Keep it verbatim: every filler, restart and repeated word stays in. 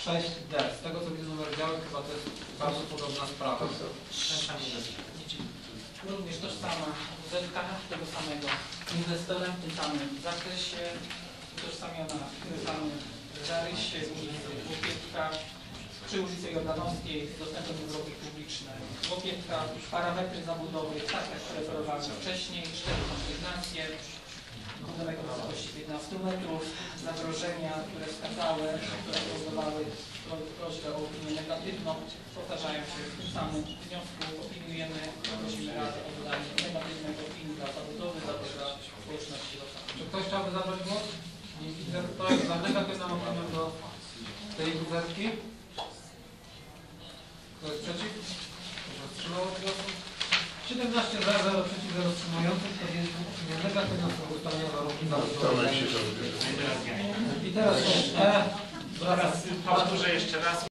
sześć D. Z tego co widzę numer działek, chyba to jest bardzo podobna sprawa. Również tożsama zetka tego samego inwestora w tym samym zakresie, utożsamiona w tym samym zarysie ulicy Łopietka przy ulicy Jordanowskiej z dostępem do drogi publicznej. Łopietka, parametry zabudowy, takie jak referowałem wcześniej, cztery konsygnacje, budynek o wysokości piętnastu metrów, zagrożenia, które wskazały, które powodowały prośbę o opinię negatywną, powtarzają się w tym samym wniosku. Opiniujemy, prosimy Radę o wydanie negatywnej opinii dla zabudowy, dla dobra społeczności lokalnej. Czy ktoś chciałby zabrać głos? Nie widzę. Kto jest za negatywną opinią do tej zetki? Kto jest przeciw? Kto wstrzymał od głosu? siedemnaście za, zero przeciw, zero wstrzymujących. Podjęliśmy opinię negatywną co do ustalenia warunków zabudowy. I teraz E. Teraz powtórzę jeszcze raz.